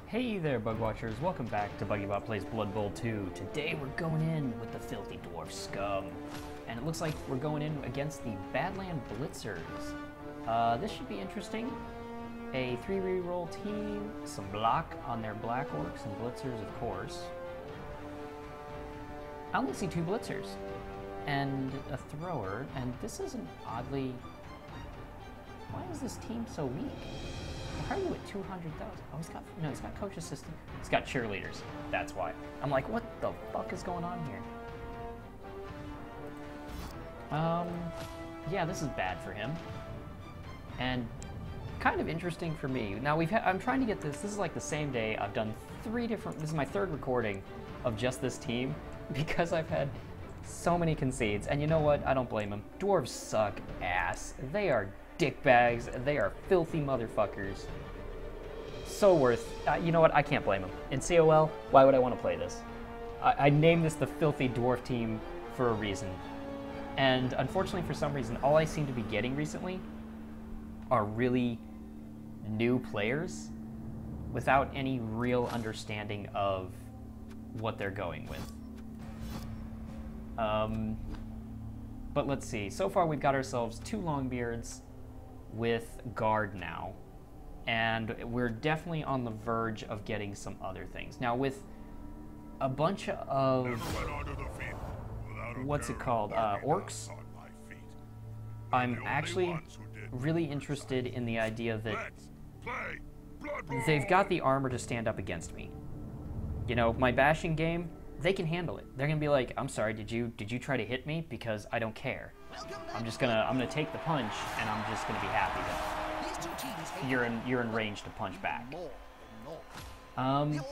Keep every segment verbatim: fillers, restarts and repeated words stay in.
Hey there, Bug Watchers. Welcome back to BuggyBot Plays Blood Bowl two. Today we're going in with the filthy Dwarf Scum. And it looks like we're going in against the Badland Blitzers. Uh, this should be interesting. A three reroll team, some block on their Black Orcs and Blitzers, of course. I only see two Blitzers and a thrower, and this is an oddly... Why is this team so weak? How are you at two hundred thousand? Oh, he's got, no, he's got coach assistant. He's got cheerleaders. That's why. I'm like, what the fuck is going on here? Um, yeah, this is bad for him. And kind of interesting for me. Now, we've had, I'm trying to get this, this is like the same day. I've done three different, this is my third recording of just this team because I've had so many concedes. And you know what? I don't blame them. Dwarves suck ass. They are dickbags. They are filthy motherfuckers. So worth, uh, you know what, I can't blame them. In C O L, why would I want to play this? I, I named this the filthy dwarf team for a reason. And unfortunately, for some reason, all I seem to be getting recently are really new players without any real understanding of what they're going with. Um, but let's see, so far we've got ourselves two Longbeards with guard now, and we're definitely on the verge of getting some other things. Now with a bunch of, what's it called, uh, orcs, I'm actually really interested in the idea that they've got the armor to stand up against me. You know, my bashing game, they can handle it. They're gonna be like, I'm sorry, did you did you try to hit me? Because I don't care. I'm just gonna I'm gonna take the punch, and I'm just gonna be happy that you're in you're in range to punch back. Um.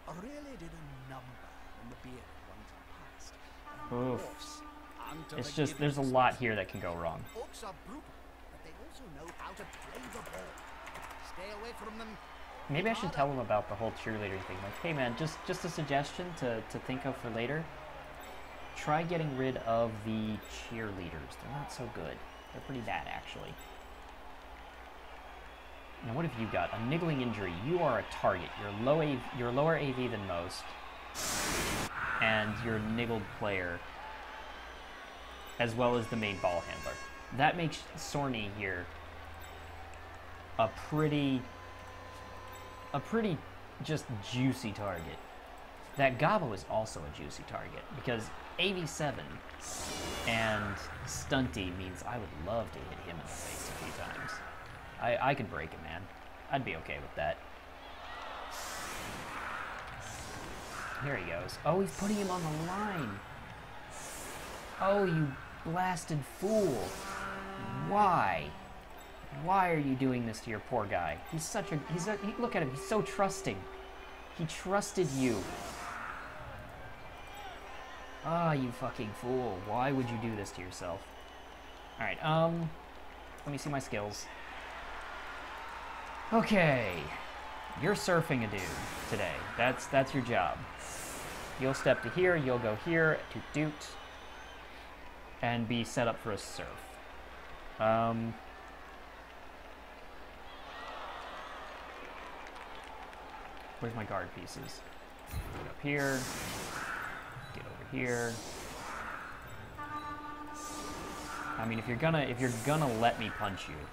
Oof. It's just there's a lot here that can go wrong. Maybe I should tell them about the whole cheerleader thing. Like, hey man, just just a suggestion to, to think of for later. Try getting rid of the cheerleaders. They're not so good. They're pretty bad, actually. Now, what have you got? A niggling injury. You are a target. You're low A V, you're lower A V than most, and you're a niggled player, as well as the main ball handler. That makes Sorny here a pretty, a pretty just juicy target. That Gobbo is also a juicy target because A V seven and Stunty means I would love to hit him in the face a few times. I, I could break him, man. I'd be okay with that. Here he goes. Oh, he's putting him on the line. Oh, you blasted fool. Why? Why are you doing this to your poor guy? He's such a, he's a, he, look at him, he's so trusting. He trusted you. Ah, you fucking fool. Why would you do this to yourself? Alright, um, let me see my skills. Okay. You're surfing a dude today. That's, that's your job. You'll step to here, you'll go here, to doot, and be set up for a surf. Um... Where's my guard pieces? Get up here. Get over here. I mean, if you're gonna if you're gonna let me punch you,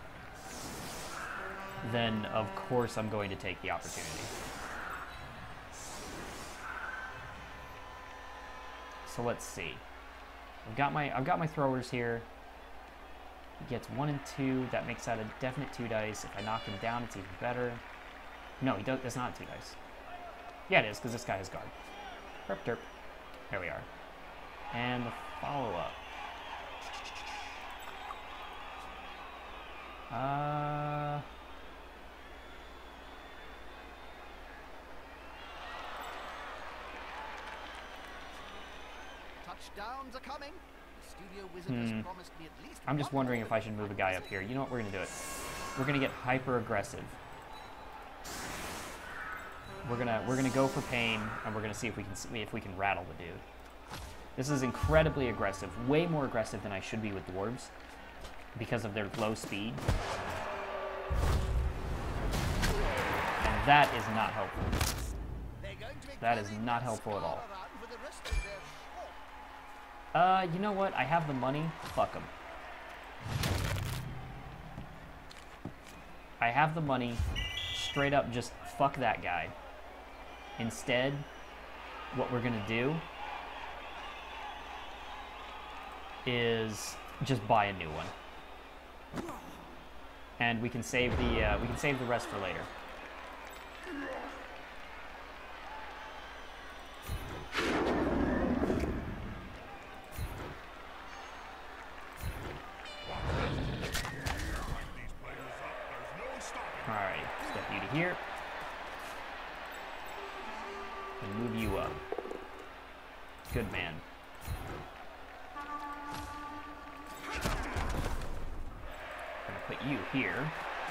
then of course I'm going to take the opportunity. So let's see. I've got my I've got my throwers here. He gets one and two. That makes that a definite two dice. If I knock him down, it's even better. No, he does. That's not two dice. Yeah, it is, because this guy has guard. Herp derp. There we are. And the follow-up. Uh... Touchdowns are coming. The studio wizard Hmm. has promised me at least I'm just wondering if I should move a guy up here. You know what? We're going to do it. We're going to get hyper-aggressive. We're gonna we're gonna go for pain, and we're gonna see if we can if we can rattle the dude. This is incredibly aggressive, way more aggressive than I should be with dwarves, because of their low speed, and that is not helpful. That is not helpful at all. Around with the rest of their Uh, you know what? I have the money. Fuck them. I have the money. Straight up, just fuck that guy. Instead, what we're gonna do is just buy a new one, and we can save the uh, we can save the rest for later. All right, step you to here, and move you up. Good man. Put you here.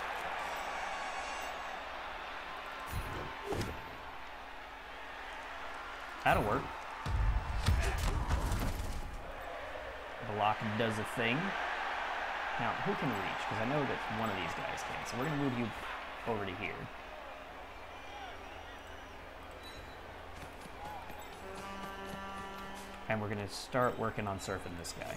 That'll work. Block does a thing. Now, who can reach? Because I know that one of these guys can. So we're going to move you over to here. And we're going to start working on surfing this guy.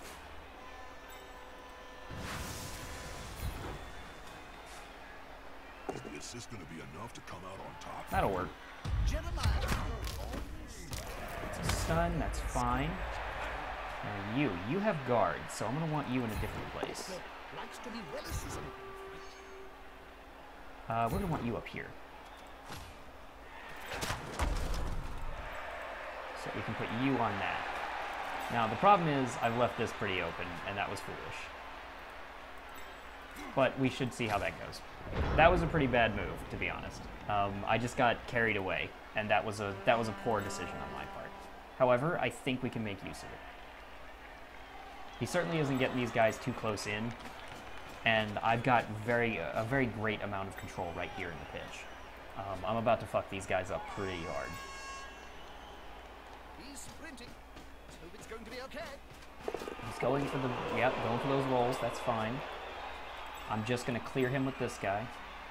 Is this gonna be enough to come out on top? That'll work. Jeremiah. It's a stun, that's fine. Now you, you have guards, so I'm gonna want you in a different place. Likes to be well assisted. Uh, we're gonna want you up here. So we can put you on that. Now the problem is I've left this pretty open, and that was foolish. But we should see how that goes. That was a pretty bad move, to be honest. Um, I just got carried away, and that was a that was a poor decision on my part. However, I think we can make use of it. He certainly isn't getting these guys too close in, and I've got very a very great amount of control right here in the pitch. Um, I'm about to fuck these guys up pretty hard. He's sprinting. Let's hope it's going to be okay. He's going for the yep, going for those rolls. That's fine. I'm just gonna clear him with this guy.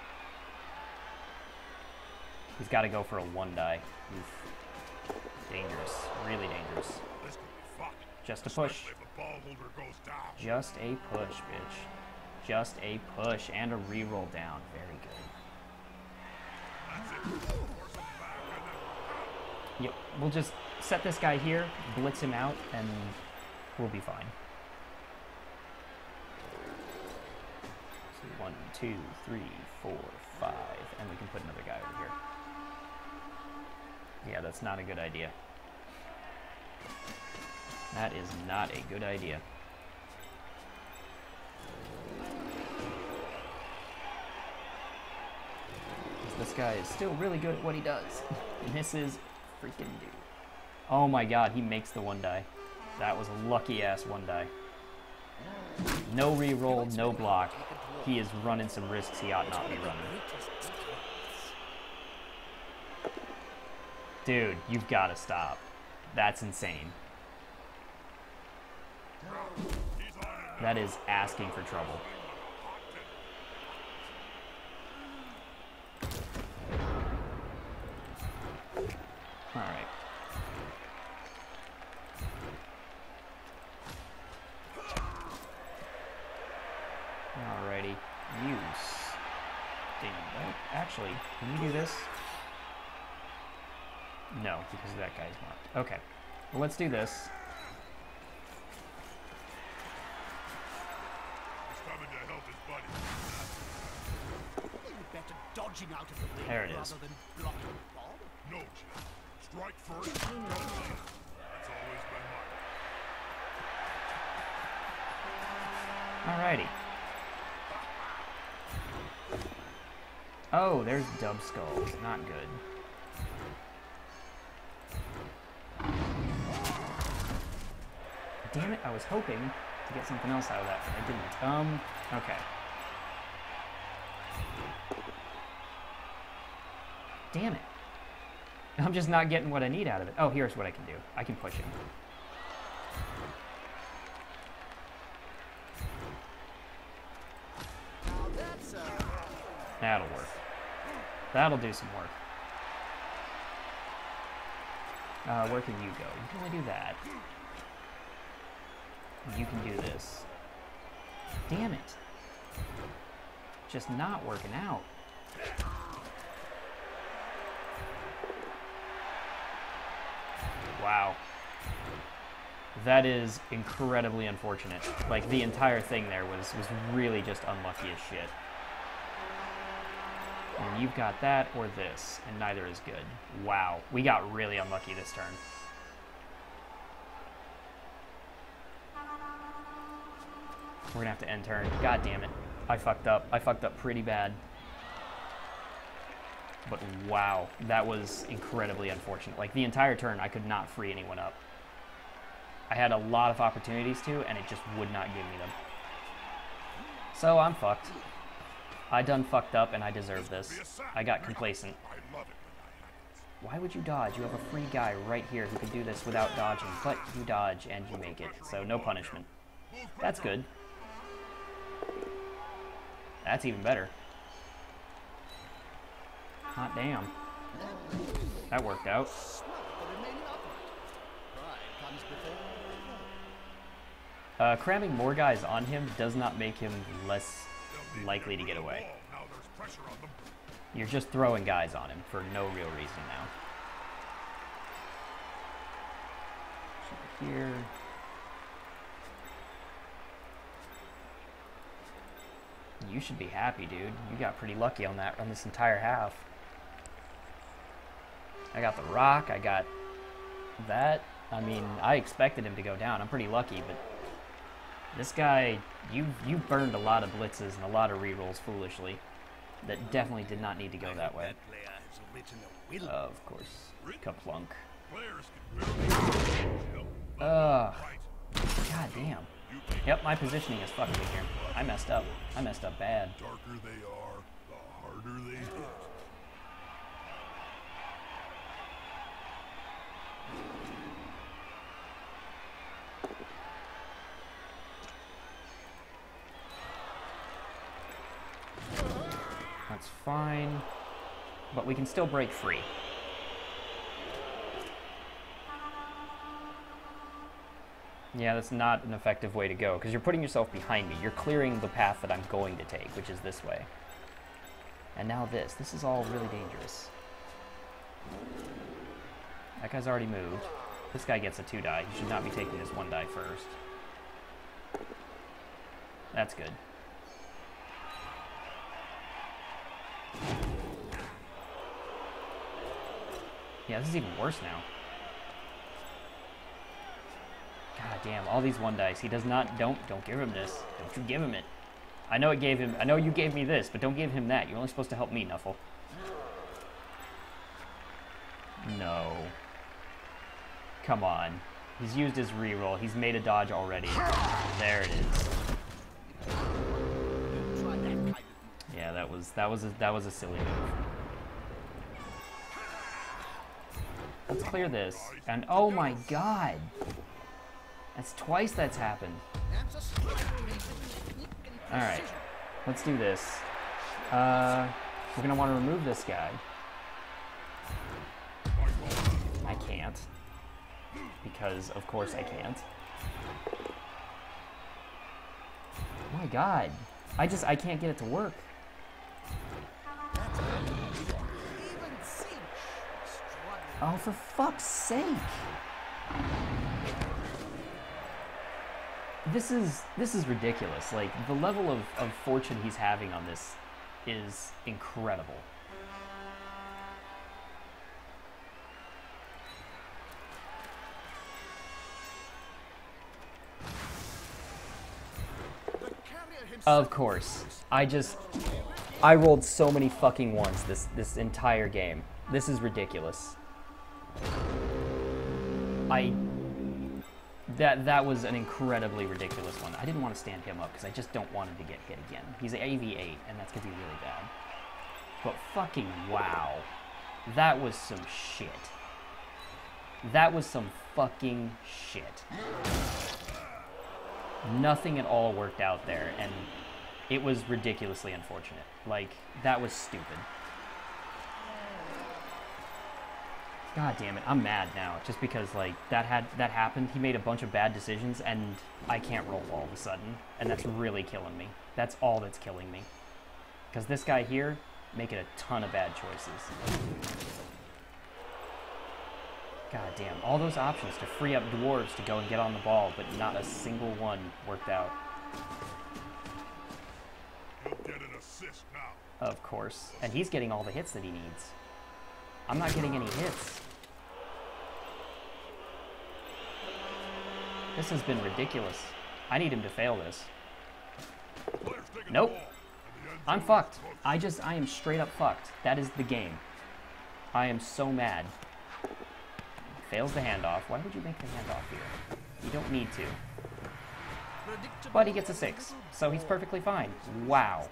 He's got to go for a one die. Oof. Dangerous, really dangerous. This could be fun. Just a push. Especially if the ball holder goes down. Just a push, bitch. Just a push and a reroll down. Very good. That's it. Force him back and then Yep. We'll just set this guy here, blitz him out, and we'll be fine. So one, two, three, four, five, and we can put another guy over here. Yeah, that's not a good idea. That is not a good idea. This guy is still really good at what he does. And this is freaking dude. Oh my god, he makes the one die. That was a lucky ass one die. No reroll, no block. He is running some risks he ought not be running. Dude, you've got to stop. That's insane. That is asking for trouble. Alright. Alrighty. Use. Damn, right? Actually, can you do this? No, because that guy's marked. Okay. Well, let's do this. he's coming to help his buddy. Better dodging out of the way There it is. rather than blocking the ball. No, Jim. Strike first. That's always been mine. Alrighty. Oh, there's dub skulls. Not good. Damn it, I was hoping to get something else out of that, but I didn't. Um, okay. Damn it. I'm just not getting what I need out of it. Oh, here's what I can do. I can push him. Now that's uh, That'll work. That'll do some work. Uh, where can you go? You can only do that. You can do this. Damn it. Just not working out. Wow. That is incredibly unfortunate. Like, the entire thing there was, was really just unlucky as shit. And you've got that or this, and neither is good. Wow. We got really unlucky this turn. We're gonna have to end turn. God damn it. I fucked up. I fucked up pretty bad. But wow, that was incredibly unfortunate. Like, the entire turn, I could not free anyone up. I had a lot of opportunities to, and it just would not give me them. So I'm fucked. I done fucked up, and I deserve this. I got complacent. Why would you dodge? You have a free guy right here who can do this without dodging, but you dodge and you make it. So no punishment. That's good. That's even better. Hot damn. That worked out. Uh, cramming more guys on him does not make him less likely to get away. You're just throwing guys on him for no real reason now. Here. You should be happy, dude. You got pretty lucky on that, on this entire half. I got the rock, I got that. I mean, I expected him to go down. I'm pretty lucky, but this guy, you you burned a lot of blitzes and a lot of rerolls foolishly. That definitely did not need to go that way. Of course. Kaplunk. Ugh. God damn. Yep, my positioning is fucking me here. I messed up. I messed up bad. The darker they are, the harder they hit. That's fine. But we can still break free. Yeah, that's not an effective way to go, because you're putting yourself behind me. You're clearing the path that I'm going to take, which is this way. And now this. This is all really dangerous. That guy's already moved. This guy gets a two die. He should not be taking this one die first. That's good. Yeah, this is even worse now. God damn, all these one dice. He does not, don't, don't give him this. Don't you give him it. I know it gave him, I know you gave me this, but don't give him that. You're only supposed to help me, Nuffle. No. Come on. He's used his reroll. He's made a dodge already. There it is. Yeah, that was, that was, a, that was a silly move. Let's clear this. And oh my god! That's twice that's happened. Alright. Let's do this. Uh, we're gonna want to remove this guy. I can't. Because, of course, I can't. Oh my god. I just, I can't get it to work. Oh, for fuck's sake. This is, this is ridiculous. Like, the level of, of fortune he's having on this is incredible. Of course. I just, I rolled so many fucking ones this, this entire game. This is ridiculous. I, that, that was an incredibly ridiculous one. I didn't want to stand him up because I just don't want him to get hit again. He's an A V eight and that's going to be really bad. But fucking wow. That was some shit. That was some fucking shit. Nothing at all worked out there, and it was ridiculously unfortunate. Like, that was stupid. God damn it, I'm mad now, just because, like, that had that happened. He made a bunch of bad decisions, and I can't roll all of a sudden, and that's really killing me. That's all that's killing me. Because this guy here, making a ton of bad choices. God damn, all those options to free up dwarves to go and get on the ball, but not a single one worked out. He'll get an assist now. Of course, and he's getting all the hits that he needs. I'm not getting any hits. This has been ridiculous. I need him to fail this. Players taking Nope. the ball, and the end I'm zone fucked. is close. I just, I am straight up fucked. That is the game. I am so mad. Fails the handoff. Why would you make the handoff here? You don't need to. But he gets a six, so he's perfectly fine. Wow.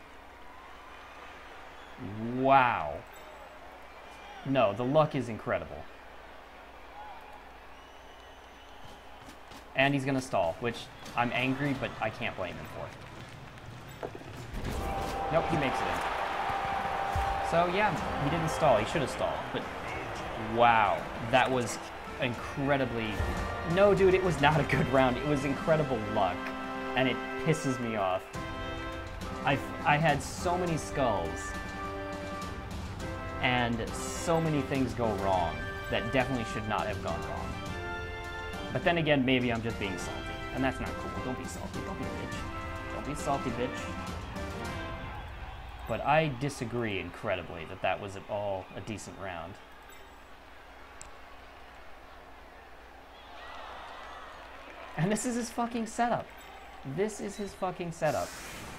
Wow. No, the luck is incredible. And he's gonna stall, which I'm angry, but I can't blame him for. Nope, he makes it in. So yeah, he didn't stall. He should have stalled, but wow, that was incredibly... No, dude, it was not a good round. It was incredible luck, and it pisses me off. I I had so many skulls, and so many things go wrong that definitely should not have gone wrong. But then again, maybe I'm just being salty, and that's not cool. Don't be salty. Don't be a bitch. Don't be a salty bitch. But I disagree incredibly that that was at all a decent round. And this is his fucking setup. This is his fucking setup.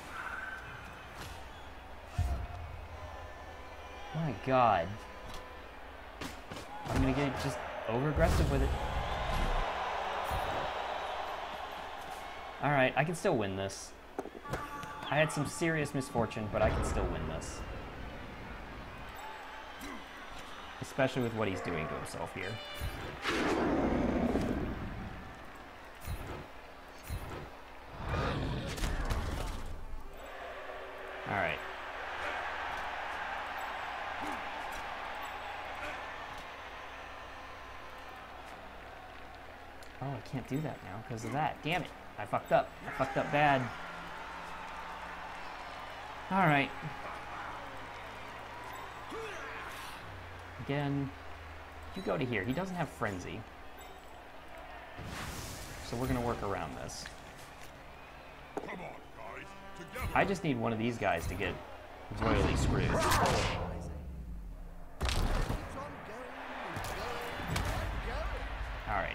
My god. I'm gonna get just over-aggressive with it. Alright, I can still win this. I had some serious misfortune, but I can still win this. Especially with what he's doing to himself here. Alright. Oh, I can't do that now because of that. Damn it. I fucked up. I fucked up bad. Alright. Again, you go to here. He doesn't have Frenzy. So we're going to work around this. Come on, guys. Together. I just need one of these guys to get royally screwed. Keeps on going, and going, and going. Alrighty.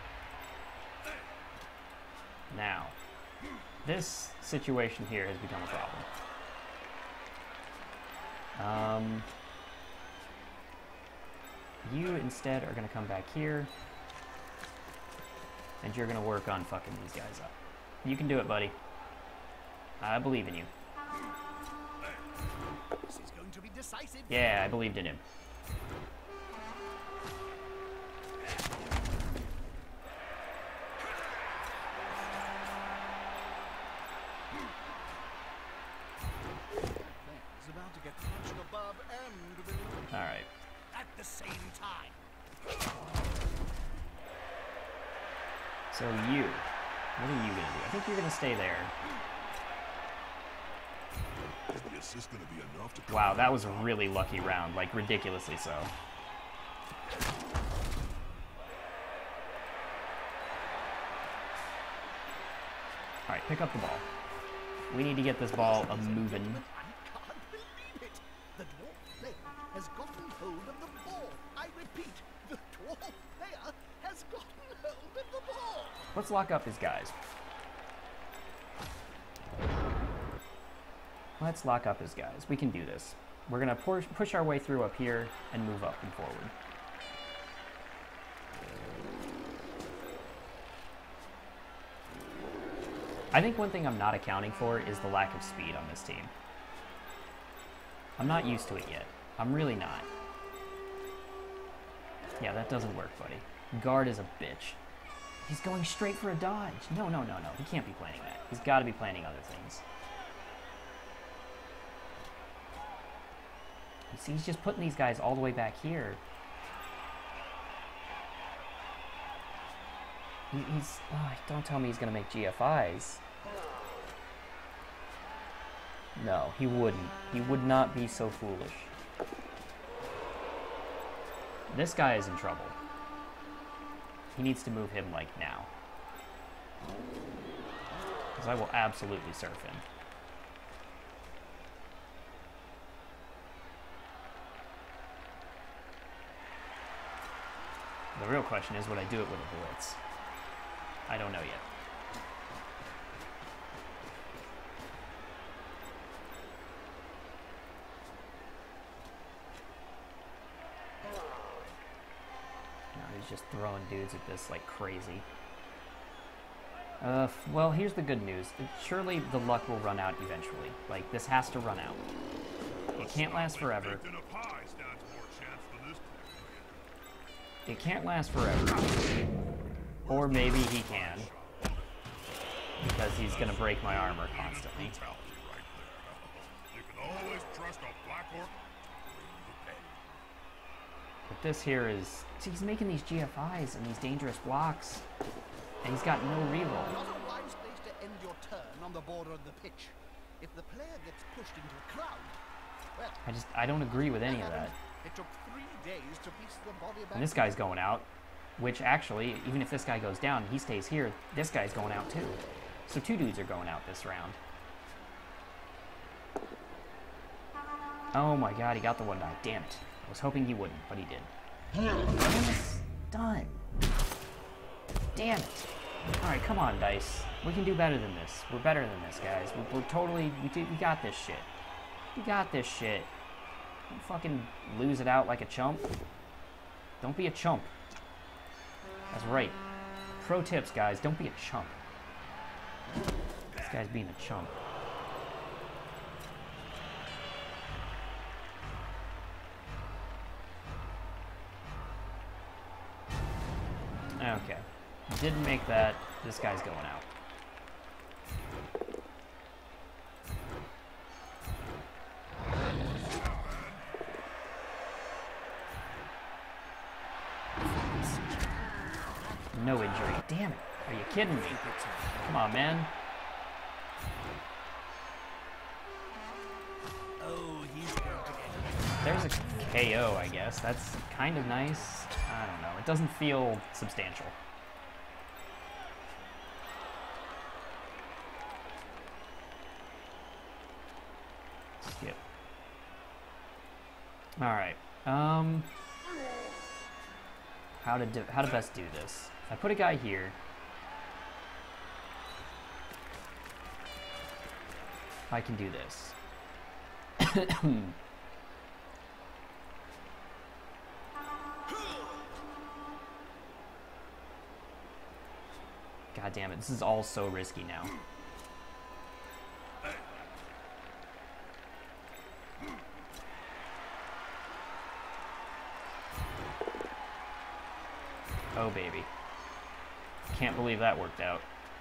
Now, this situation here has become a problem. Um, you instead are going to come back here, and you're going to work on fucking these guys up. You can do it, buddy. I believe in you. This is going to be decisive. Yeah, I believed in him. Players about to get punched above and below Alright. at the same time. So you, what are you going to do? I think you're going to stay there. Is the assist going to be enough to Wow, that was a really lucky round, like ridiculously so. Alright, pick up the ball. We need to get this ball a moving. I can't believe it. The dwarf player has gotten hold of the ball. I repeat, the dwarf player has gotten hold of the ball. Let's lock up his guys. Let's lock up his guys. We can do this. We're going to push, push our way through up here and move up and forward. I think one thing I'm not accounting for is the lack of speed on this team. I'm not used to it yet. I'm really not. Yeah, that doesn't work, buddy. Guard is a bitch. He's going straight for a dodge. No, no, no, no. He can't be planning that. He's got to be planning other things. You see, he's just putting these guys all the way back here. He, he's... Oh, don't tell me he's gonna make G F Is. No, he wouldn't. He would not be so foolish. This guy is in trouble. He needs to move him, like, now. Because I will absolutely surf him. The real question is, would I do it with a blitz? I don't know yet. No, he's just throwing dudes at this like crazy. Uh, well, here's the good news. Surely the luck will run out eventually. Like, this has to run out. It can't last forever. It can't last forever. Or maybe he can. Because he's gonna break my armor constantly. You can always trust a black orc. But this here is... See, he's making these G F Is and these dangerous blocks. And he's got no reroll. Not a wise place to end your turn on the border of the pitch. If the player gets pushed into a crowd, well... I just... I don't agree with any of that. It took three days to piece the body back. And this guy's going out. Which, actually, even if this guy goes down and he stays here, this guy's going out too. So two dudes are going out this round. Oh my god, he got the one die. Damn it. I was hoping he wouldn't, but he did. Yes, done. Damn it. Alright, come on, Dice. We can do better than this. We're better than this, guys. We're, we're totally... We, do, we got this shit. We got this shit. Don't fucking lose it out like a chump. Don't be a chump. That's right. Pro tips, guys. Don't be a chump. This guy's being a chump. Okay. Didn't make that. This guy's going out. No injury. Damn it. Are you kidding me? Come on, man. Oh, he's going to get... There's a K O, I guess. That's kind of nice. I don't know. It doesn't feel substantial. Skip. Alright. Um... How to do, how to best do this. I put a guy here. I can do this. God damn it, this is all so risky now. Oh, baby. Can't believe that worked out.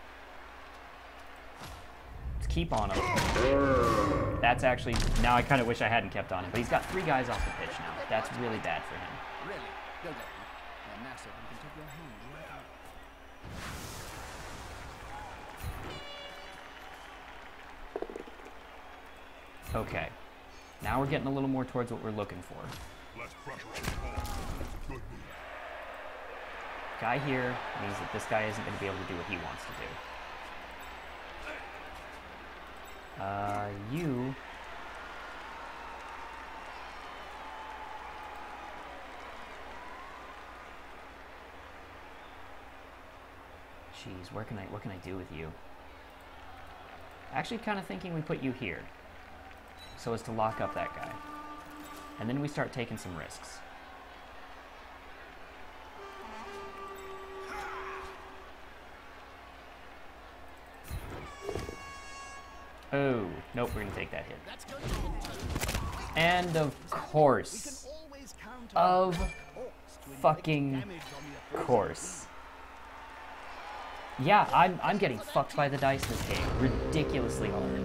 Let's keep on him. That's actually... Now I kind of wish I hadn't kept on him. But he's got three guys off the pitch now. That's really bad for him. Really? Don't let him. They're massive and can take your hand right out. Okay. Now we're getting a little more towards what we're looking for. Less pressure on the ball. That's a good move. Guy here means that this guy isn't going to be able to do what he wants to do. Uh, you... Jeez, where can I, what can I do with you? Actually kind of thinking we put you here, so as to lock up that guy. And then we start taking some risks. Oh, nope, we're gonna take that hit. And of course, of fucking course. Yeah, I'm, I'm getting fucked by the dice this game. Ridiculously hard.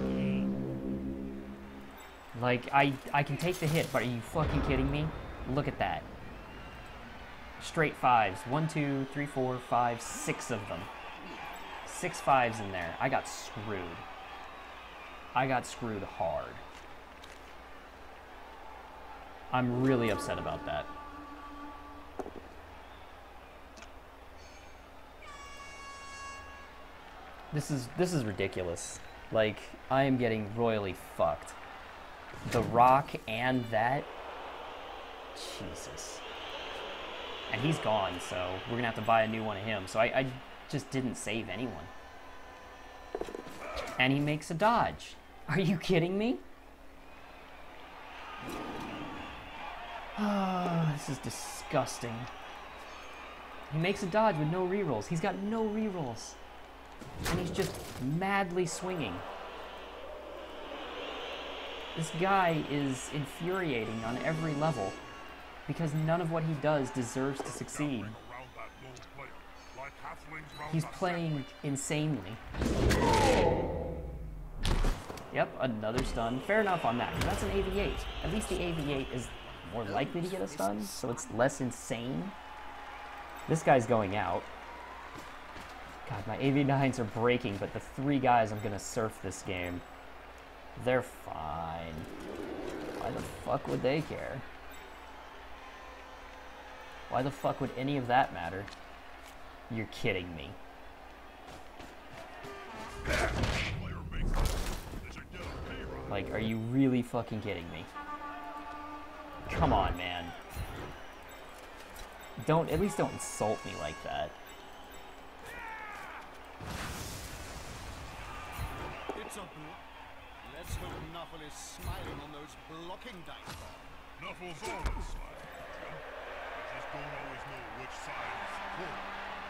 Like, I, I can take the hit, but are you fucking kidding me? Look at that. Straight fives. One, two, three, four, five, six of them. Six fives in there. I got screwed. I got screwed hard. I'm really upset about that. This is this is ridiculous. Like, I am getting royally fucked. The Rock and that. Jesus. And he's gone, so we're gonna have to buy a new one of him. So I, I just didn't save anyone. And he makes a dodge. Are you kidding me? Oh, this is disgusting. He makes a dodge with no rerolls. He's got no rerolls. And he's just madly swinging. This guy is infuriating on every level because none of what he does deserves to succeed. He's playing insanely. Yep, another stun. Fair enough on that, because that's an A V eight. At least the A V eight is more likely to get a stun, so it's less insane. This guy's going out. God, my A V nines are breaking, but the three guys I'm going to surf this game, they're fine. Why the fuck would they care? Why the fuck would any of that matter? You're kidding me. Like, are you really fucking kidding me? Come on, man. Don't, at least don't insult me like that. It's a book. Let's hope Nuffle is smiling on those blocking dice. Nuffle's always smiling. You just don't always know which side is full.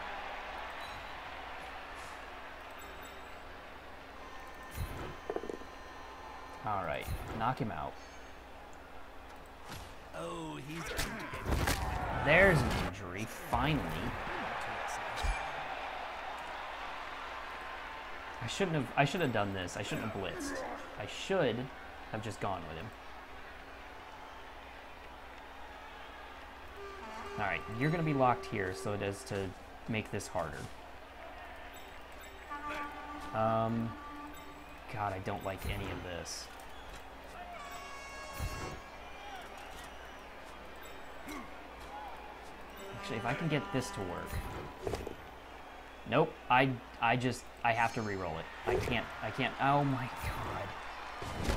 All right, knock him out. Oh, he's... There's an injury, finally. I shouldn't have, I should have done this. I shouldn't have blitzed. I should have just gone with him. All right, you're gonna be locked here so it is to make this harder. Um, God, I don't like any of this. Actually, if I can get this to work. Nope, I, I just, I have to re-roll it. I can't, I can't, oh my god.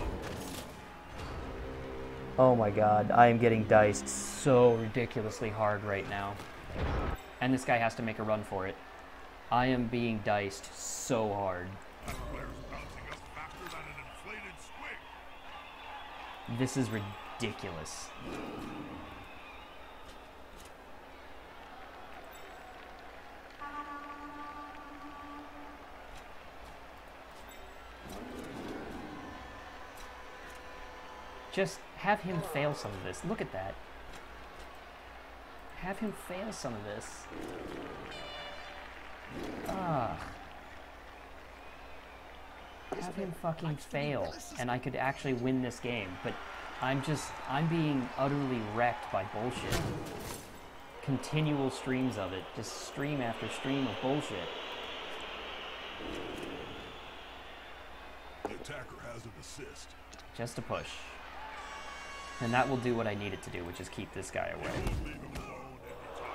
Oh my god, I am getting diced so ridiculously hard right now. And this guy has to make a run for it. I am being diced so hard. That player's bouncing up faster than an inflated squig. This is ridiculous. Just have him fail some of this. Look at that. Have him fail some of this. Ah. Have him fucking fail, and I could actually win this game, but I'm just, I'm being utterly wrecked by bullshit. Continual streams of it. Just stream after stream of bullshit. The attacker has an assist. Just a push. And that will do what I need it to do, which is keep this guy away. Leave him alone anytime.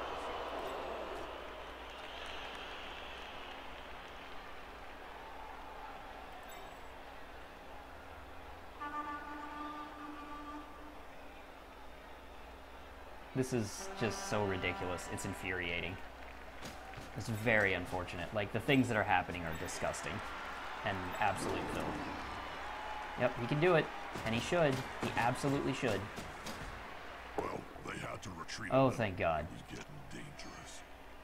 This is just so ridiculous. It's infuriating. It's very unfortunate. Like, the things that are happening are disgusting. And absolute filth. Yep, he can do it. And he should. He absolutely should. Well, they had to retreat. Oh, thank God. He's getting dangerous.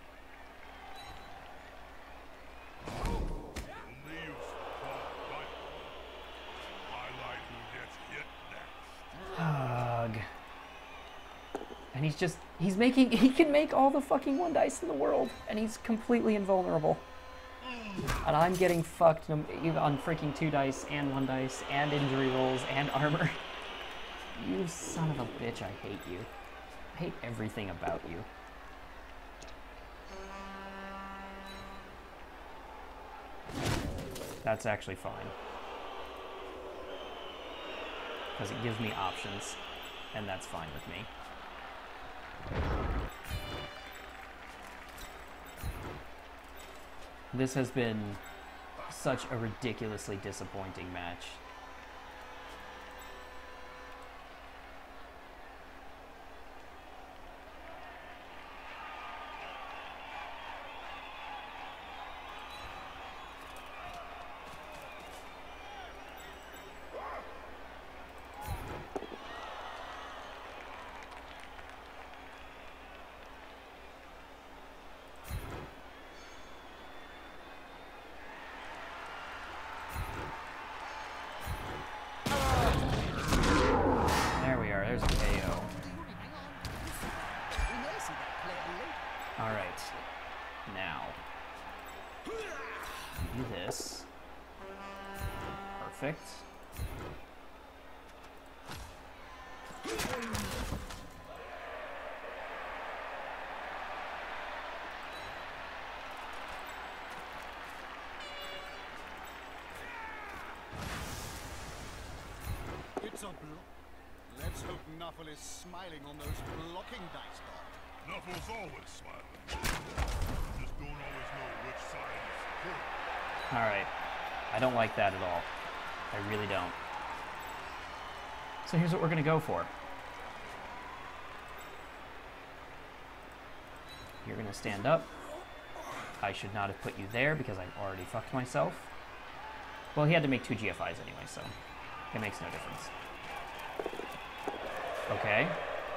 Only useful call right. Highlight who gets hit next. Ugh. And he's just, he's making, he can make all the fucking one dice in the world. And he's completely invulnerable. And I'm getting fucked on freaking two dice and one dice and injury rolls and armor. You son of a bitch, I hate you. I hate everything about you. That's actually fine. Because it gives me options, and that's fine with me. This has been such a ridiculously disappointing match. Alright, now, do this. Perfect. It's a block. Let's hope Nuffle is smiling on those blocking dice, Doc. Nuffle's always smiling. Just don't always know which side is good. Alright. I don't like that at all. I really don't. So here's what we're going to go for. You're going to stand up. I should not have put you there because I've already fucked myself. Well, he had to make two G F Is anyway, so it makes no difference. Okay.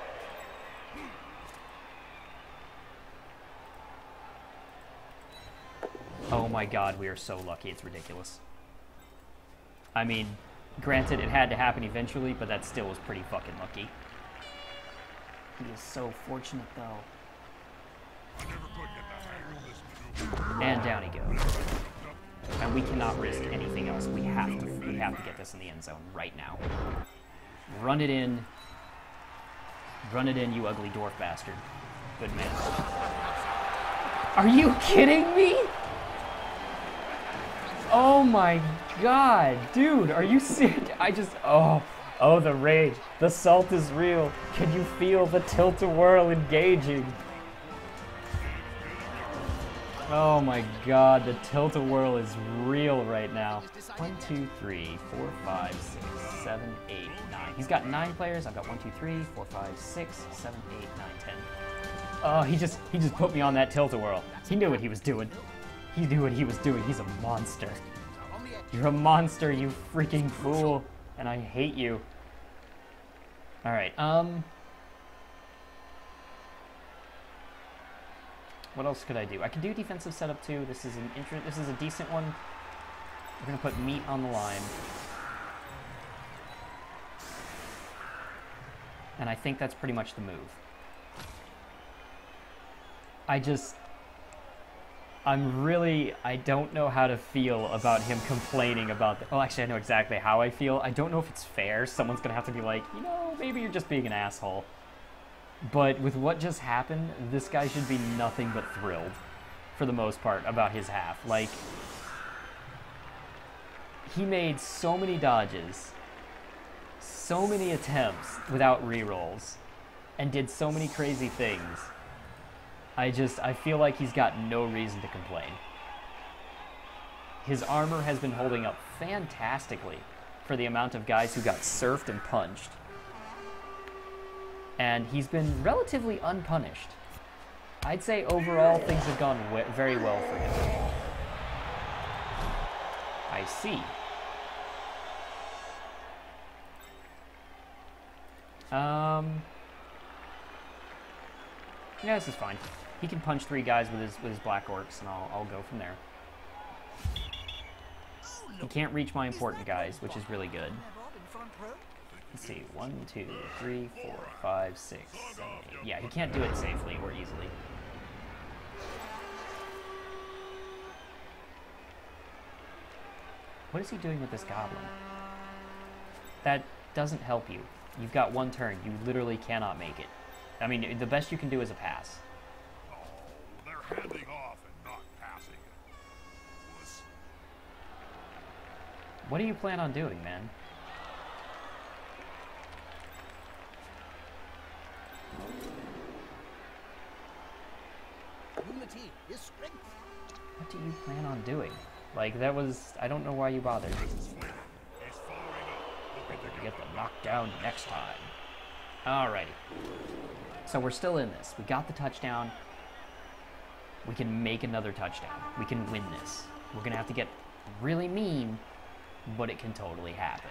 Oh my god, we are so lucky, it's ridiculous. I mean, granted, it had to happen eventually, but that still was pretty fucking lucky. He is so fortunate, though. And down he goes. And we cannot risk anything else. We have to, we have to get this in the end zone right now. Run it in. Run it in, you ugly dwarf bastard. Good man. Are you kidding me? Oh my god, dude, are you serious? I just, oh, oh, the rage. The salt is real. Can you feel the tilt-a-whirl engaging? Oh my god, the tilt-a-whirl is real right now. One, two, three, four, five, six, seven, eight, nine. He's got nine players. I've got one, two, three, four, five, six, seven, eight, nine, ten. Oh, he just, he just put me on that tilt-a-whirl. He knew what he was doing. He knew what he was doing. He's a monster. You're a monster, you freaking fool. And I hate you. Alright, um... what else could I do? I could do defensive setup too. This is an inter this is a decent one. We're gonna put meat on the line. And I think that's pretty much the move. I just... I'm really, I don't know how to feel about him complaining about the, well, actually I know exactly how I feel. I don't know if it's fair. Someone's gonna have to be like, you know, maybe you're just being an asshole. But with what just happened, this guy should be nothing but thrilled, for the most part, about his half. Like, he made so many dodges, so many attempts without rerolls, and did so many crazy things. I just, I feel like he's got no reason to complain. His armor has been holding up fantastically for the amount of guys who got surfed and punched. And he's been relatively unpunished. I'd say overall things have gone we very well for him. I see. Um... Yeah, this is fine. He can punch three guys with his with his black orcs, and I'll I'll go from there. He can't reach my important guys, which is really good. Let's see, one, two, three, four, five, six, seven, eight. Yeah, he can't do it safely or easily. What is he doing with this goblin? That doesn't help you. You've got one turn. You literally cannot make it. I mean, the best you can do is a pass. Oh, they're handing off and not passing it. Was... What do you plan on doing, man? Unity is strength. What do you plan on doing? Like, that was... I don't know why you bothered. We'll get the knockdown next time. Alrighty. So we're still in this. We got the touchdown. We can make another touchdown. We can win this. We're gonna have to get really mean, but it can totally happen.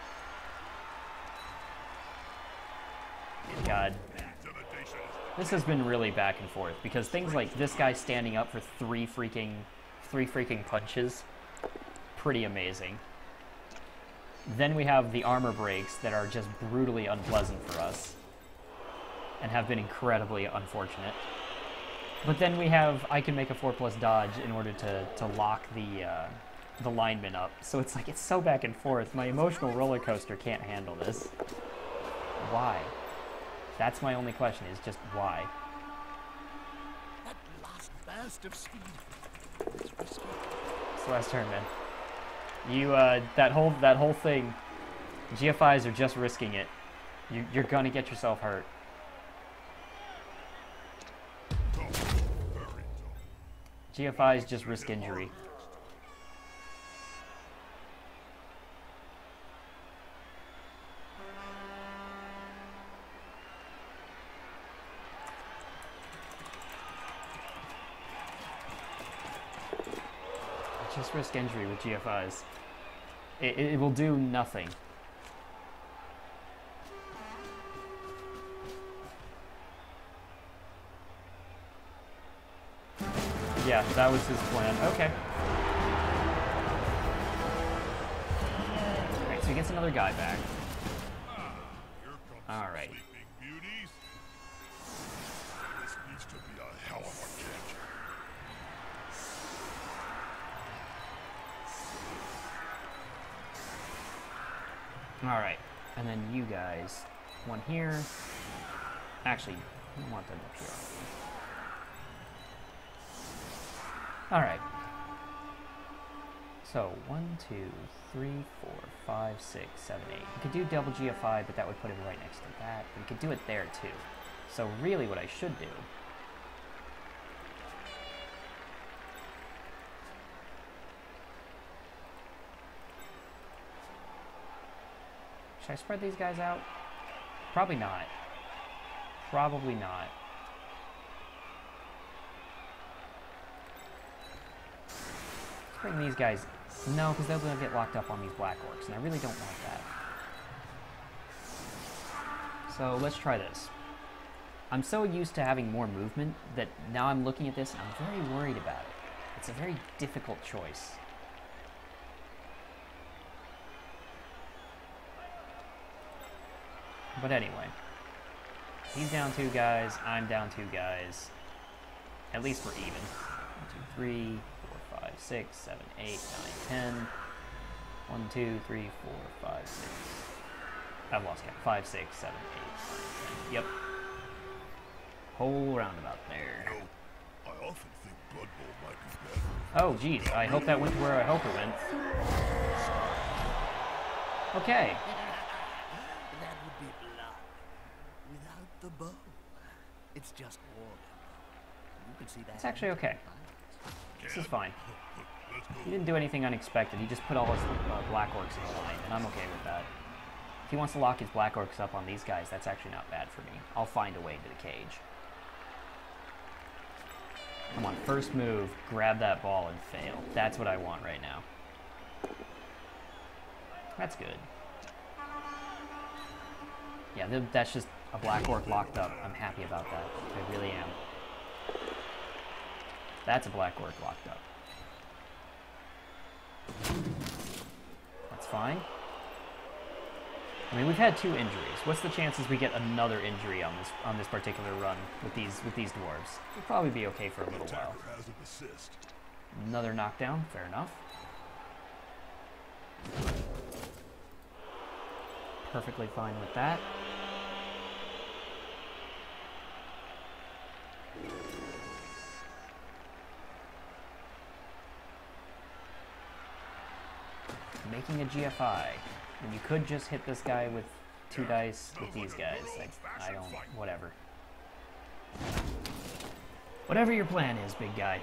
God. This has been really back and forth, because things like this guy standing up for three freaking, three freaking punches, pretty amazing. Then we have the armor breaks that are just brutally unpleasant for us, and have been incredibly unfortunate. But then we have, I can make a four plus dodge in order to, to lock the, uh, the lineman up. So it's like, it's so back and forth. My emotional roller coaster can't handle this. Why? That's my only question, is just why? That last burst of speed is risky. It's the last turn, man. You, uh, that whole, that whole thing, G F Is are just risking it. You, you're gonna get yourself hurt. G F Is just risk injury. Just risk injury with G F Is. It, it will do nothing. Yeah, that was his plan. Okay. Alright, so he gets another guy back. Alright. This needs to be a hell of a kick. Alright, and then you guys, one here. Actually, I want them up here. Alright. So, one, two, three, four, five, six, seven, eight. We could do double G F I, but that would put him right next to that. We could do it there, too. So, really what I should do... Should I spread these guys out? Probably not. Probably not. Let's bring these guys... No, because they're going to get locked up on these black orcs, and I really don't want that. So let's try this. I'm so used to having more movement that now I'm looking at this and I'm very worried about it. It's a very difficult choice. But anyway, he's down two guys, I'm down two guys. At least we're even. One, two, three, four, five, six, seven, eight, nine, ten. One, two, three, four, five, six. I've lost count. Five, six, seven, eight, nine, ten. Yep. Whole roundabout there. You know, I often think Blood Bowl might be better. Oh, geez. I hope that went to where I hope it went. Okay. That would be blood. Without the bow. It's just war. You can see that. It's actually okay. This is fine. He didn't do anything unexpected. He just put all his uh, black orcs in line, and I'm okay with that. If he wants to lock his black orcs up on these guys, that's actually not bad for me. I'll find a way to the cage. Come on, first move, grab that ball and fail. That's what I want right now. That's good. Yeah, th that's just a black orc locked up. I'm happy about that. I really am. That's a black orc locked up. That's fine. I mean, we've had two injuries. What's the chances we get another injury on this on this particular run with these with these dwarves? We'll probably be okay for a little while. Another knockdown, fair enough. Perfectly fine with that. making a G F I when you could just hit this guy with two dice with these guys. Like, I don't, whatever. Whatever your plan is, big guy.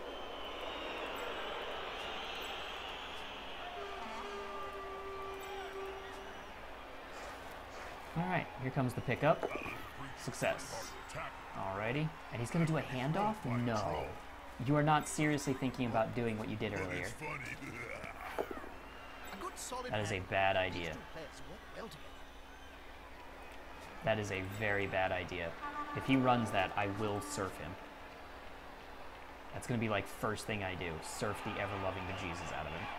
Alright, here comes the pickup. Success. Alrighty. And he's gonna do a handoff? No. You are not seriously thinking about doing what you did earlier. That is a bad idea. That is a very bad idea. If he runs that, I will surf him. That's gonna be like first thing I do. Surf the ever-loving bejesus out of him.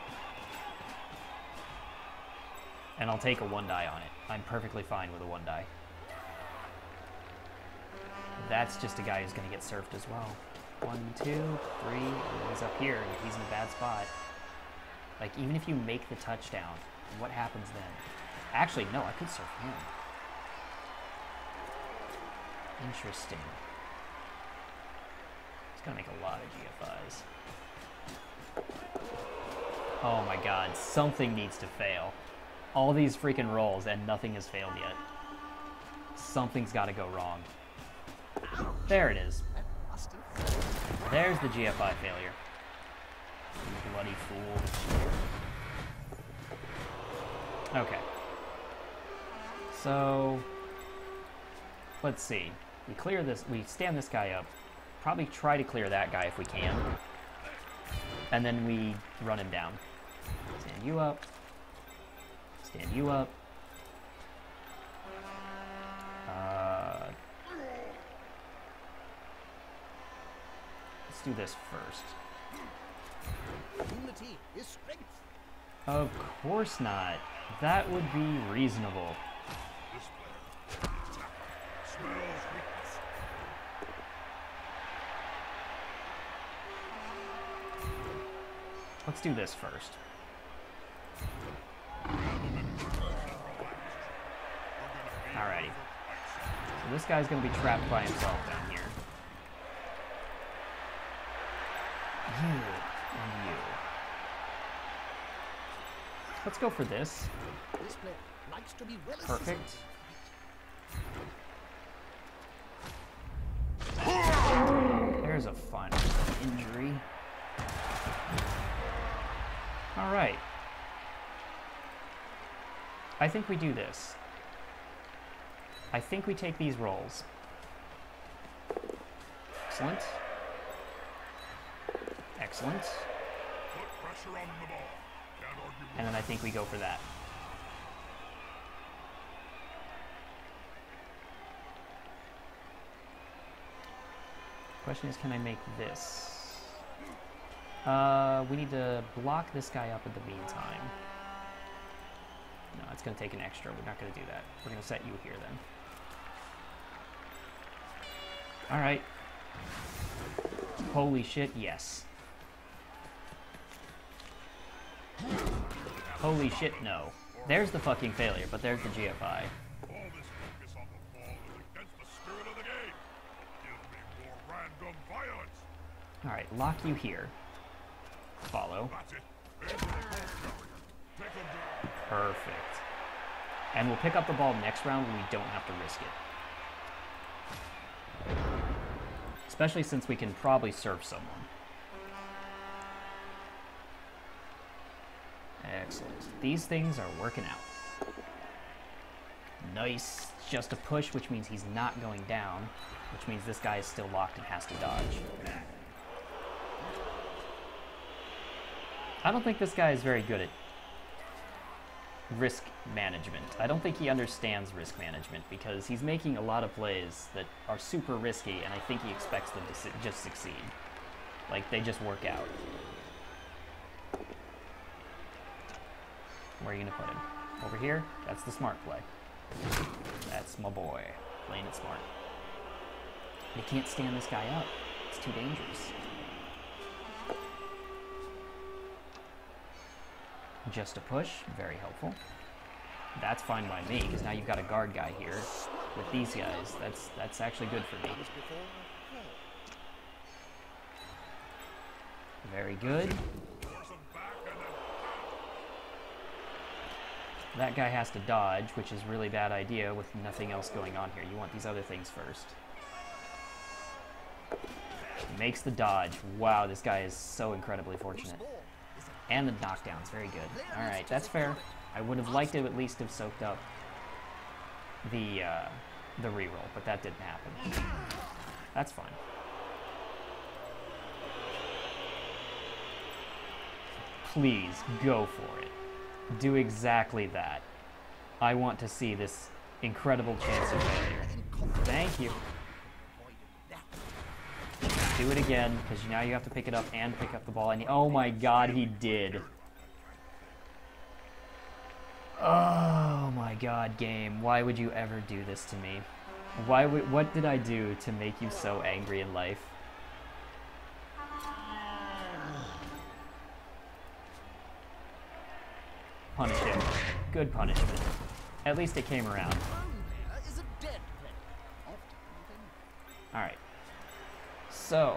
And I'll take a one die on it. I'm perfectly fine with a one die. That's just a guy who's gonna get surfed as well. One, two, three, and he's up here, and he's in a bad spot. Like, even if you make the touchdown, what happens then? Actually, no, I could surf him. Interesting. It's gonna make a lot of G F Is. Oh my god, something needs to fail. All these freaking rolls and nothing has failed yet. Something's gotta go wrong. There it is. There's the G F I failure. You bloody fool. Okay. So, let's see. We clear this, we stand this guy up. Probably try to clear that guy if we can. And then we run him down. Stand you up. Stand you up. Uh, let's do this first. Unity is strength. Of course not. That would be reasonable. Let's do this first. Alrighty. So this guy's gonna be trapped by himself down here. You and you. Let's go for this. This player likes to be well Perfect. There's a final injury. Alright. I think we do this. I think we take these rolls. Excellent. Excellent. And then I think we go for that. Question is, can I make this? Uh, we need to block this guy up in the meantime. No, it's going to take an extra. We're not going to do that. We're going to set you here then. Alright. Holy shit, yes. Holy shit, no. There's the fucking failure, but there's the G F I. Alright, lock you here. Follow. Perfect. And we'll pick up the ball next round when we don't have to risk it. Especially since we can probably serve someone. Excellent. These things are working out. Nice. Just a push, which means he's not going down, which means this guy is still locked and has to dodge. I don't think this guy is very good at risk management. I don't think he understands risk management because he's making a lot of plays that are super risky, and I think he expects them to su just succeed. Like, they just work out. Where are you gonna put him? Over here? That's the smart play. That's my boy, playing it smart. They can't stand this guy up. It's too dangerous. Just a push, very helpful. That's fine by me, because now you've got a guard guy here with these guys. That's that's actually good for me. Very good. That guy has to dodge, which is a really bad idea with nothing else going on here. You want these other things first. Makes the dodge. Wow, this guy is so incredibly fortunate. And the knockdown's very good. Alright, that's fair. I would have liked to at least have soaked up the, uh, the reroll, but that didn't happen. That's fine. Please, go for it. Do exactly that. I want to see this incredible chance of failure. Thank you. Do it again, because now you have to pick it up and pick up the ball. And oh my god, he did. Oh my god, game. Why would you ever do this to me? Why would, what did I do to make you so angry in life? Punish him. Good punishment. At least it came around. Alright. So.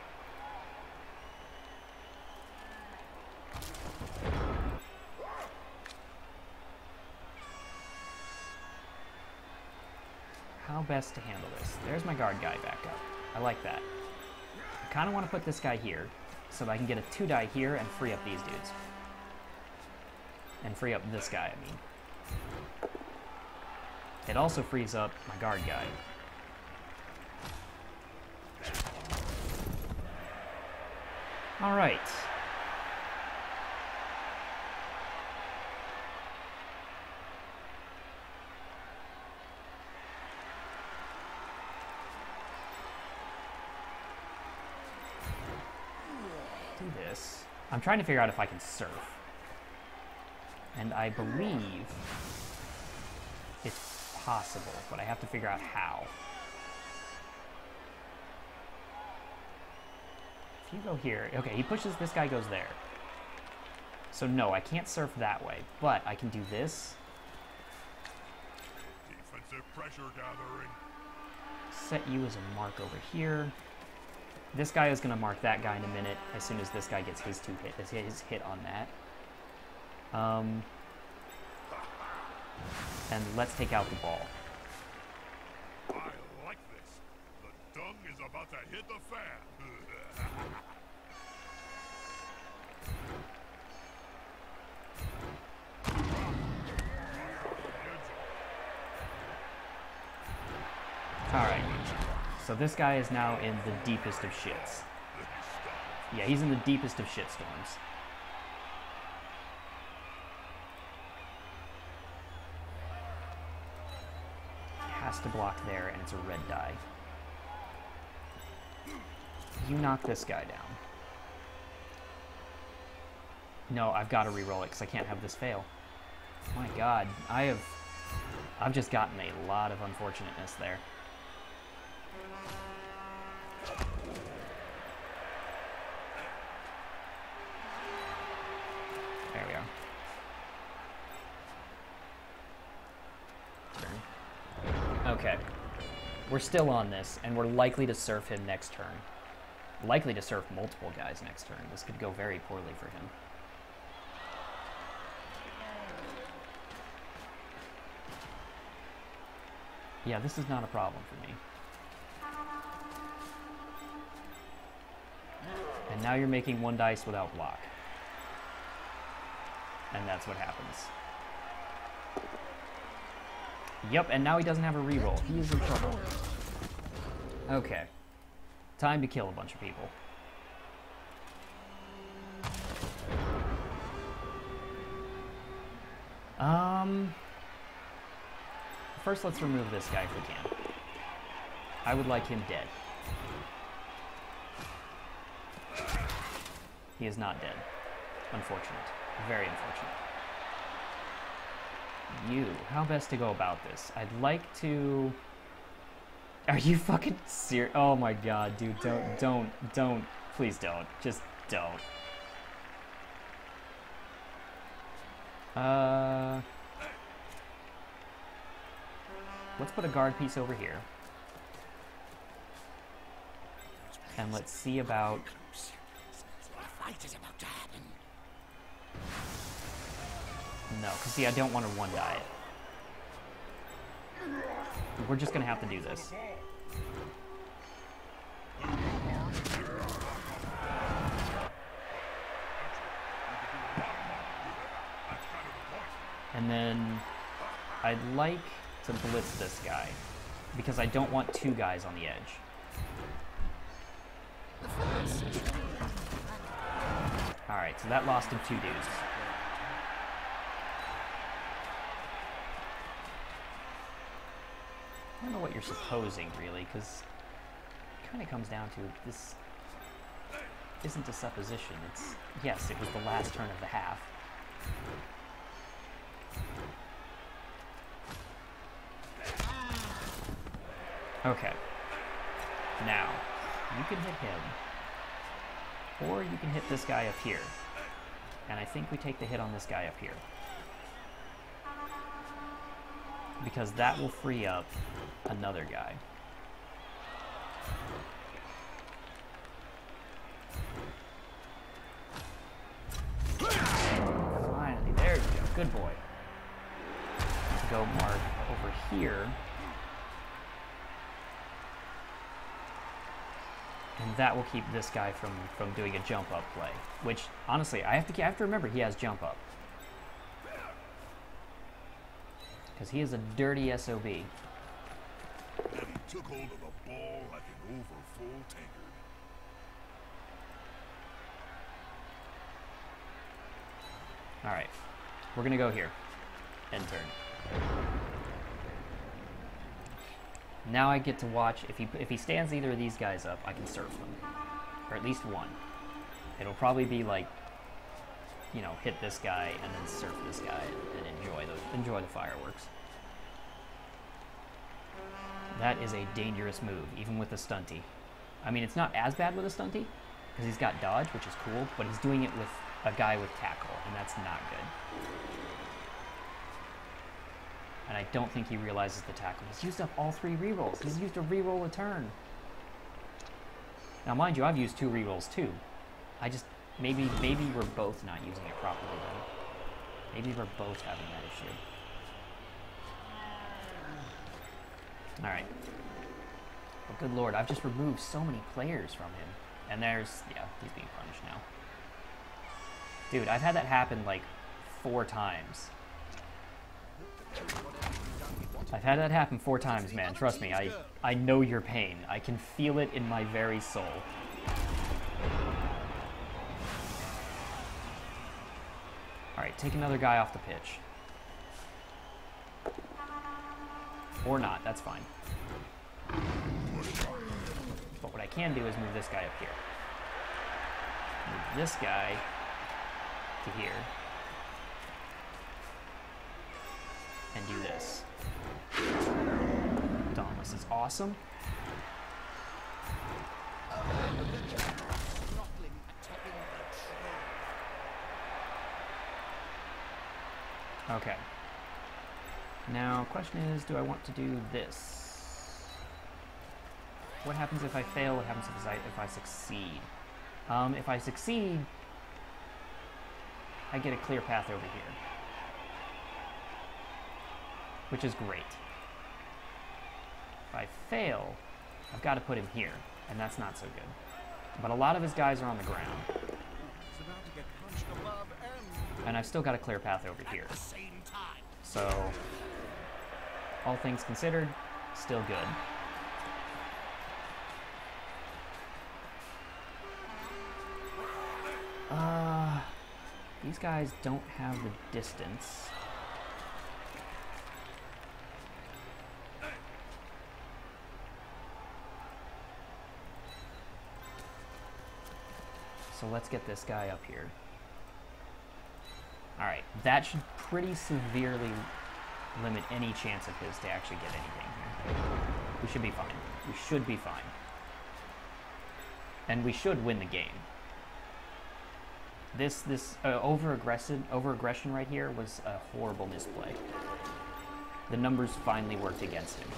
How best to handle this? There's my guard guy back up. I like that. I kind of want to put this guy here so that I can get a two die here and free up these dudes. And free up this guy, I mean. It also frees up my guard guy. Alright. Do this. I'm trying to figure out if I can surf. And I believe it's possible, but I have to figure out how. If you go here, okay, he pushes, this guy goes there. So no, I can't surf that way, but I can do this. Defensive pressure gathering. Set you as a mark over here. This guy is going to mark that guy in a minute as soon as this guy gets his two hit, his hit on that. Um, and let's take out the ball. I like this. The dung is about to hit the fan. Alright. So this guy is now in the deepest of shits. Yeah, he's in the deepest of shitstorms. Has to block there, and it's a red die. You knock this guy down. No, I've got to re-roll it because I can't have this fail. My god, I have... I've just gotten a lot of unfortunateness there. There we are. Turn. Okay. We're still on this, and we're likely to surf him next turn. Likely to surf multiple guys next turn. This could go very poorly for him. Yeah, this is not a problem for me. And now you're making one dice without block. And that's what happens. Yep, and now he doesn't have a reroll. He is in trouble. Okay. Time to kill a bunch of people. Um... First, let's remove this guy if we can. I would like him dead. He is not dead. Unfortunate. Very unfortunate. You. How best to go about this? I'd like to... Are you fucking serious? Oh my god, dude. Don't, don't, don't. Please don't. Just don't. Uh... Let's put a guard piece over here. And let's see about... No, because see, I don't want to one die it. We're just gonna have to do this. And then I'd like to blitz this guy, because I don't want two guys on the edge. Alright, so that lost him two dudes. I don't know what you're supposing, really, because it kind of comes down to this isn't a supposition. It's, yes, it was the last turn of the half. Okay. Now, you can hit him, or you can hit this guy up here. And I think we take the hit on this guy up here, because that will free up another guy. Finally, there you go. Good boy. Go mark over here. And that will keep this guy from, from doing a jump up play. Which, honestly, I have to I have to remember he has jump up. Because he is a dirty S O B. And he took hold of the ball like an over-full tankard. Alright. We're gonna go here. End turn. Now I get to watch, if he, if he stands either of these guys up, I can surf them. Or at least one. It'll probably be like, you know, hit this guy and then surf this guy and enjoy the, enjoy the fireworks. That is a dangerous move, even with a stunty. I mean, it's not as bad with a stunty, because he's got dodge, which is cool, but he's doing it with a guy with tackle, and that's not good. And I don't think he realizes the tackle. He's used up all three rerolls. He's used a reroll a turn. Now, mind you, I've used two rerolls too. I just, maybe, maybe we're both not using it properly then. Maybe we're both having that issue. Alright. But good lord, I've just removed so many players from him. And there's, yeah, he's being punished now. Dude, I've had that happen like four times. I've had that happen four times, man. Trust me, I, I know your pain. I can feel it in my very soul. Alright, take another guy off the pitch. Or not, that's fine. But what I can do is move this guy up here. Move this guy to here. And do this. Dauntless is awesome. Okay. Now, question is, do I want to do this? What happens if I fail? What happens if I, if I succeed? Um, if I succeed, I get a clear path over here, which is great. If I fail, I've got to put him here, and that's not so good. But a lot of his guys are on the ground. And I've still got a clear path over here. So, all things considered, still good. Uh, these guys don't have the distance. So let's get this guy up here. Alright, that should pretty severely limit any chance of his to actually get anything here. We should be fine. We should be fine. And we should win the game. This this uh, over-aggressive over-aggression right here was a horrible misplay. The numbers finally worked against him.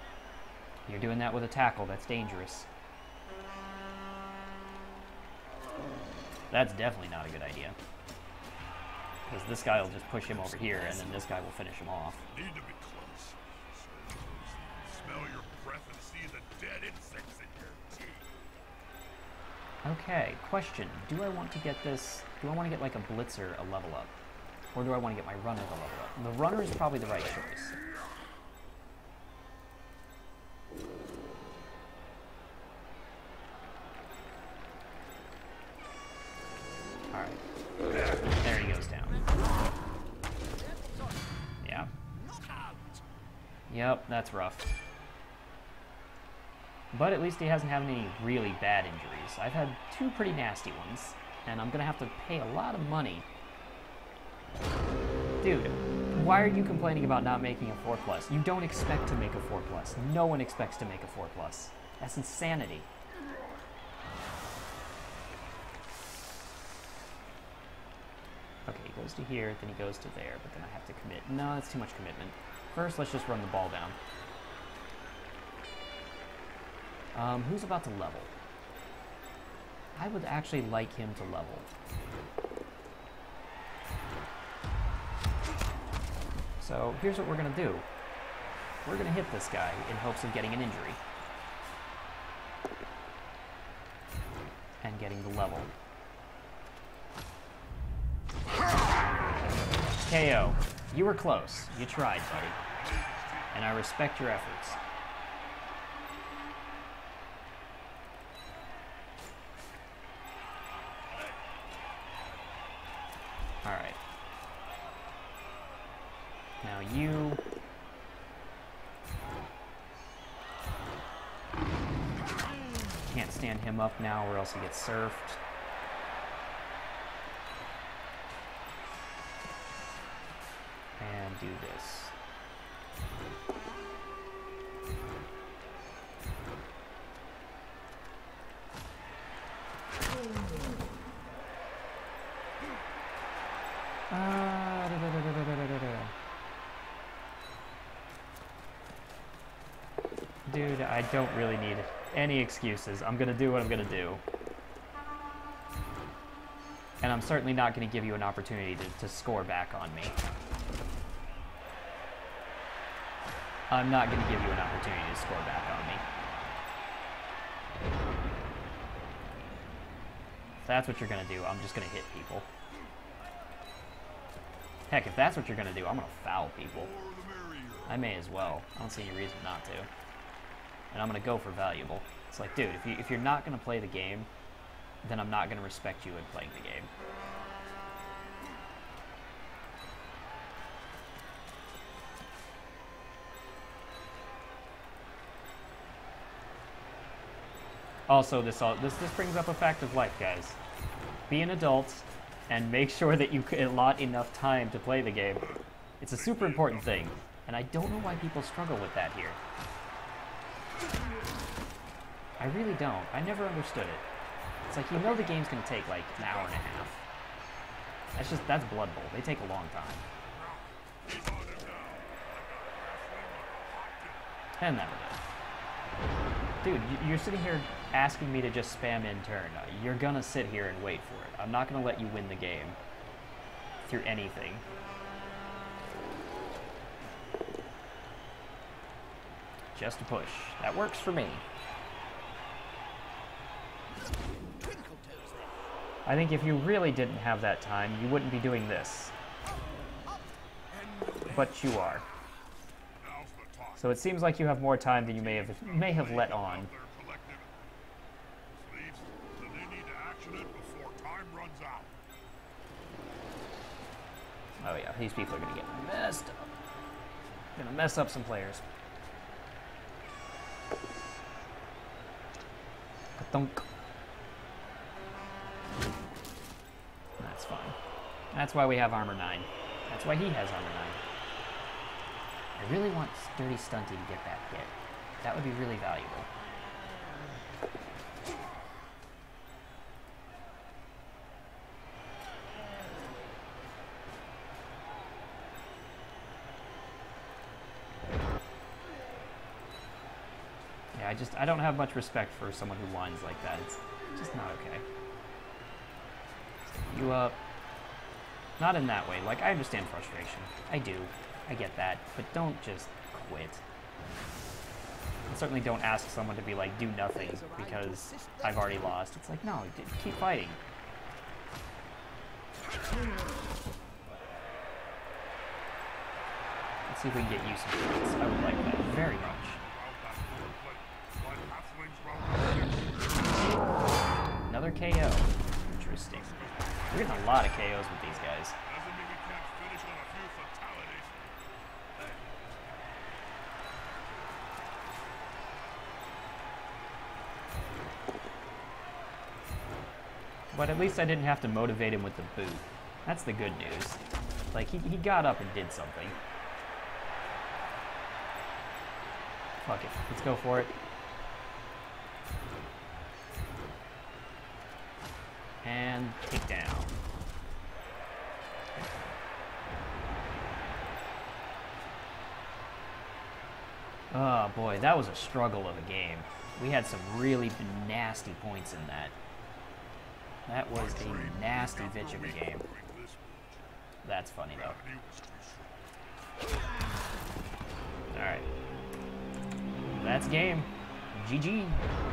You're doing that with a tackle. That's dangerous. That's definitely not a good idea. Because this guy will just push him over here, and then this guy will finish him off. Need to be close. Smell your breath and see the dead insects in your teeth. Okay, question. Do I want to get this... Do I want to get, like, a blitzer a level up? Or do I want to get my runner to level up? The runner is probably the right choice. Alright. There he goes down. Yeah. Yep, that's rough. But at least he hasn't had any really bad injuries. I've had two pretty nasty ones, and I'm gonna have to pay a lot of money. Dude, why are you complaining about not making a four plus? You don't expect to make a four plus. No one expects to make a four plus. That's insanity. Okay, he goes to here, then he goes to there, but then I have to commit. No, that's too much commitment. First, let's just run the ball down. Um, who's about to level? I would actually like him to level. So here's what we're gonna do. We're gonna hit this guy in hopes of getting an injury. And getting the level. K O. You were close. You tried, buddy. And I respect your efforts. Alright. Now you... Can't stand him up now or else he gets surfed. And do this. Uh, da, da, da, da, da, da, da. Dude, I don't really need any excuses. I'm gonna do what I'm gonna do. And I'm certainly not gonna give you an opportunity to, to score back on me. I'm not gonna give you an opportunity to score back on me. If that's what you're gonna do, I'm just gonna hit people. Heck, if that's what you're gonna do, I'm gonna foul people. I may as well. I don't see any reason not to. And I'm gonna go for valuable. It's like, dude, if, you, if you're not gonna play the game, then I'm not gonna respect you in playing the game. Also, this, all, this, this brings up a fact of life, guys. Be an adult and make sure that you allot enough time to play the game. It's a super important thing, and I don't know why people struggle with that here. I really don't. I never understood it. It's like, you know the game's gonna take like an hour and a half. That's just, that's Blood Bowl. They take a long time. And that was it. Dude, you're sitting here asking me to just spam in turn. You're gonna sit here and wait for it. I'm not gonna let you win the game through anything. Just a push. That works for me. I think if you really didn't have that time, you wouldn't be doing this. But you are. So it seems like you have more time than you may have may have let on. Oh yeah, these people are gonna get messed up. Gonna mess up some players. Ka-thunk. That's fine. That's why we have armor nine. That's why he has armor nine. I really want Dirty Stunty to get that hit. That would be really valuable. Yeah, I just, I don't have much respect for someone who whines like that. It's just not okay. You up. Not in that way. Like, I understand frustration. I do. I get that. But don't just quit. And certainly don't ask someone to be like, do nothing because I've already lost. It's like, no, keep fighting. Let's see if we can get you some points. I would like that very much. Another K O. Interesting. We're getting a lot of K Os with these guys. But at least I didn't have to motivate him with the boot. That's the good news. Like, he, he got up and did something. Fuck it. Let's go for it. And take down. Oh boy, that was a struggle of a game. We had some really nasty points in that. That was a nasty bitch of a game. That's funny though. Alright. That's game. G G.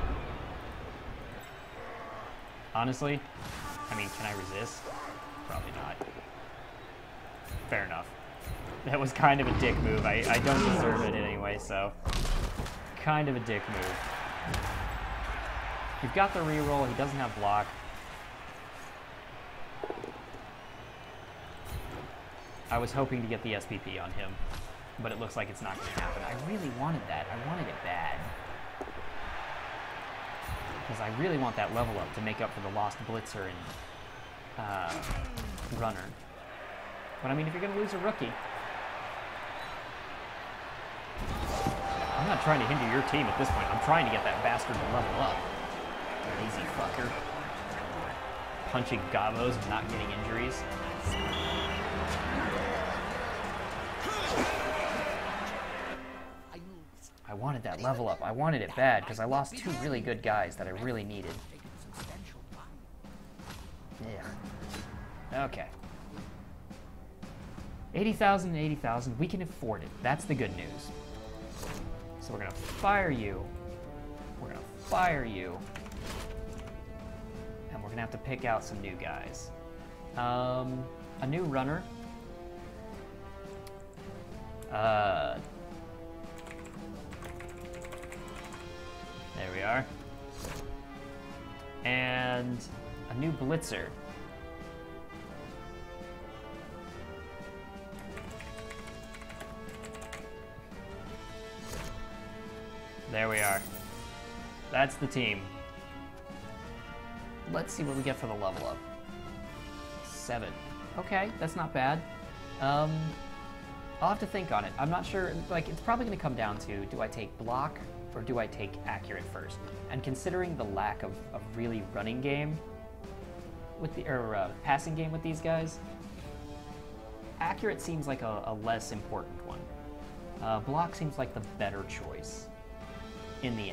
Honestly, I mean, can I resist? Probably not. Fair enough. That was kind of a dick move. I, I don't deserve it anyway, so... Kind of a dick move. We've got the reroll. He doesn't have block. I was hoping to get the S P P on him, but it looks like it's not going to happen. I really wanted that. I wanted it bad. Because I really want that level up to make up for the lost blitzer and uh, runner. But I mean, if you're going to lose a rookie, I'm not trying to hinder your team at this point. I'm trying to get that bastard to level up. Lazy fucker. Punching gobos and not getting injuries. I wanted that level up. I wanted it bad because I lost two really good guys that I really needed. Yeah. Okay. eighty thousand and eighty thousand. We can afford it. That's the good news. So we're going to fire you. We're going to fire you. And we're going to have to pick out some new guys. Um, a new runner. Uh... There we are. And a new blitzer. There we are. That's the team. Let's see what we get for the level up. Seven. Okay, that's not bad. Um, I'll have to think on it. I'm not sure, like, it's probably gonna come down to, do I take block or do I take accurate first? And considering the lack of, of really running game with the, or uh, passing game with these guys, accurate seems like a, a less important one. Uh, block seems like the better choice in the end.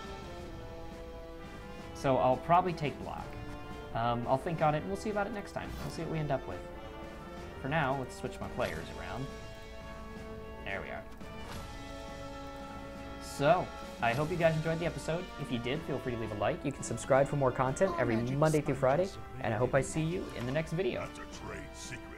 So I'll probably take block. Um, I'll think on it and we'll see about it next time. We'll see what we end up with. For now, let's switch my players around. There we are. So, I hope you guys enjoyed the episode. If you did, feel free to leave a like. You can subscribe for more content every Monday through Friday, and I hope I see you in the next video. That's a trade secret.